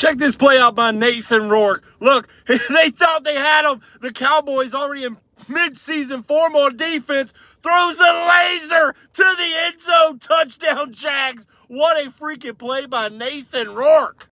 Check this play out by Nathan Rourke. Look, they thought they had him. The Cowboys already in mid-season form on defense. Throws a laser to the end zone. Touchdown, Jags. What a freaking play by Nathan Rourke.